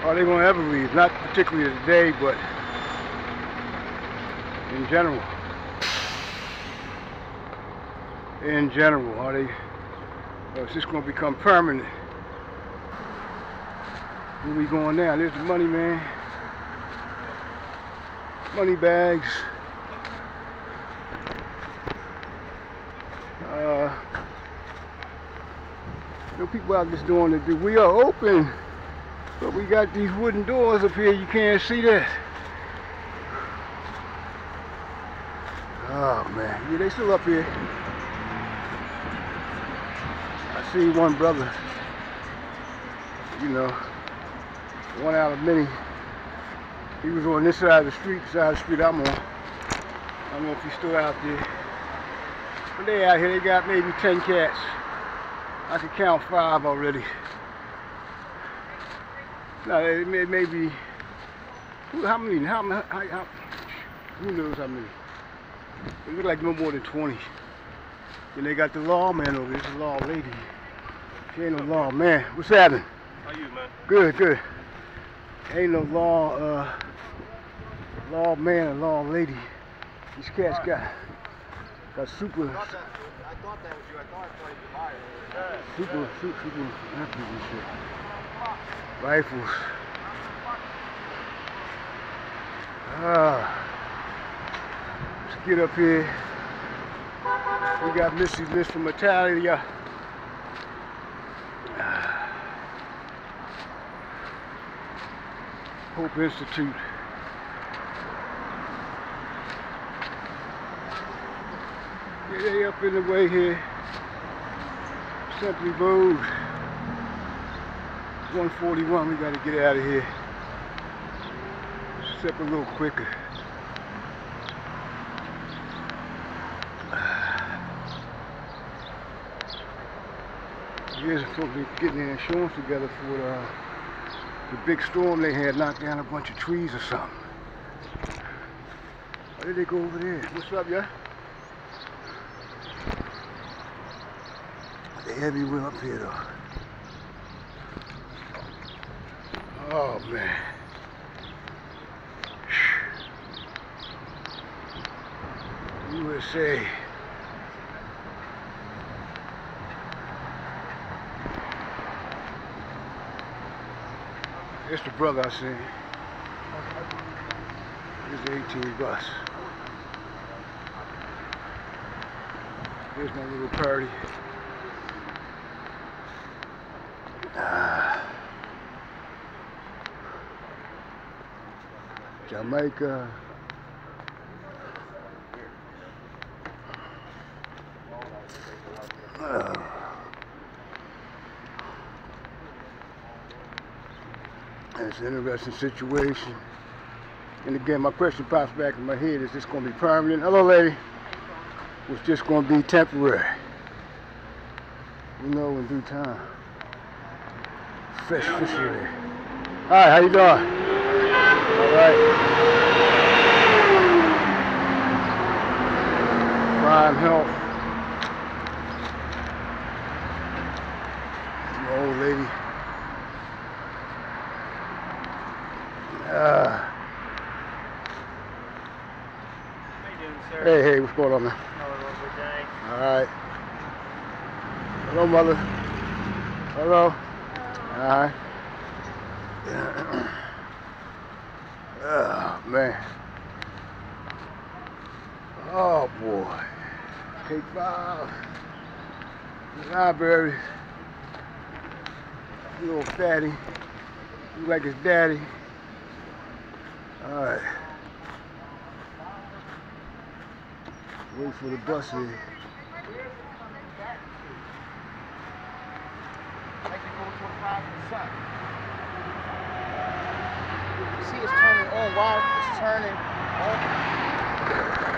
Are they going to ever leave? Not particularly today, but in general. In general, are they? Or is this going to become permanent? Where we going now? There's the money, man. Money bags. No people out just doing it. We are open, but we got these wooden doors up here. You can't see that. Oh man, yeah, they still up here. I see one brother, you know, one out of many. He was on this side of the street, the side of the street I'm on. I don't know if he's still out there. But they out here, they got maybe 10 cats. I can count 5 already. No, it may be, how many, who knows how many? It look like no more than 20. Then they got the lawman over there, the law lady. She ain't no law man. What's happening? How you, man? Good, good. Ain't no law man or law lady. These cats got super. I thought that was you. I thought you were hired. Super weapons and shit. Rifles. Let's get up here. We got Missy's List from Italia. Hope Institute. Yeah, they up in the way here. Simply Road. 141, we gotta get out of here. Step a little quicker. Here's folks getting their insurance together for the big storm they had, knocked down a bunch of trees or something. Why did they go over there? What's up, yeah? They're everywhere up here, though. Oh, man. USA. It's the brother I seen. Here's the 18 bus. Here's my little party. Jamaica. It's an interesting situation. And again, my question pops back in my head, is this going to be permanent? Hello, lady. It's just going to be temporary. You know, in due time. Fresh fishery. Hi, how you doing? All right. Prime Health. The old lady. How you doing, sir? Hey, what's going on, man? Another lovely day. All right. Hello, mother. Hello. All right. Oh, man. Oh, boy. Take 5. Library. Little fatty. Look like his daddy. All right. Wait for the bus here. You see it's turning on while it's turning on.